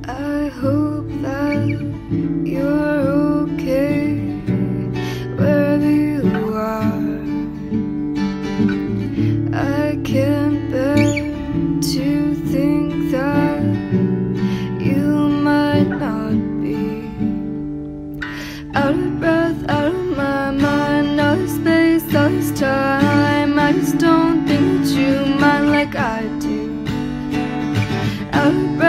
I hope that you're okay wherever you are. I can't bear to think that you might not be. Out of breath, out of my mind, out of space, out of time. I just don't think that you mind like I do. Out of breath,